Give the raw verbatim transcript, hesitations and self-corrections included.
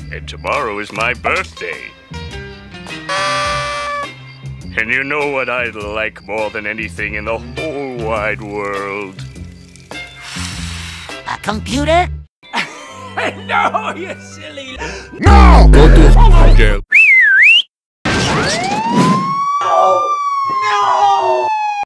And tomorrow is my birthday. And you know what I'd like more than anything in the whole wide world? A computer? No, you silly... No! Go to